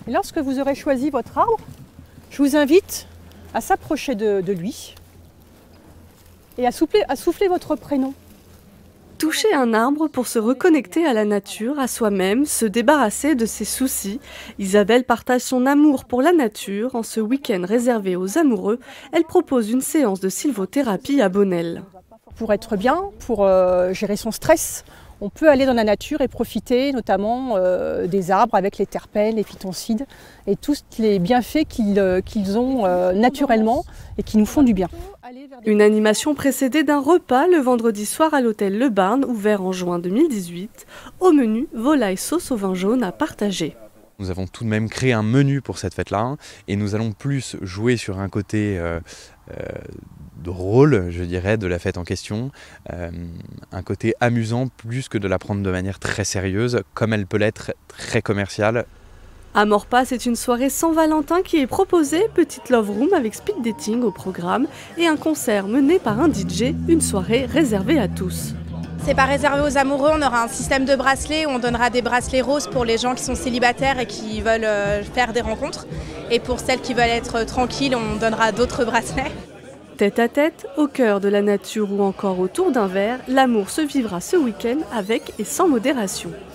Et lorsque vous aurez choisi votre arbre, je vous invite à s'approcher de lui et à souffler votre prénom. Toucher un arbre pour se reconnecter à la nature, à soi-même, se débarrasser de ses soucis. Isabelle partage son amour pour la nature. En ce week-end réservé aux amoureux, elle propose une séance de sylvothérapie à Bonnel. Pour être bien, pour gérer son stress, on peut aller dans la nature et profiter notamment des arbres avec les terpènes, les phytoncides et tous les bienfaits qu'ils ont naturellement et qui nous font du bien. Une animation précédée d'un repas le vendredi soir à l'hôtel Le Barn, ouvert en juin 2018. Au menu, volaille sauce au vin jaune à partager. Nous avons tout de même créé un menu pour cette fête-là et nous allons plus jouer sur un côté de rôle, je dirais, de la fête en question, un côté amusant plus que de la prendre de manière très sérieuse, comme elle peut l'être très commerciale. À Maurepas, c'est une soirée sans Valentin qui est proposée, petite love room avec speed dating au programme et un concert mené par un DJ, une soirée réservée à tous. C'est pas réservé aux amoureux, on aura un système de bracelets où on donnera des bracelets roses pour les gens qui sont célibataires et qui veulent faire des rencontres. Et pour celles qui veulent être tranquilles, on donnera d'autres bracelets. Tête à tête, au cœur de la nature ou encore autour d'un verre, l'amour se vivra ce week-end avec et sans modération.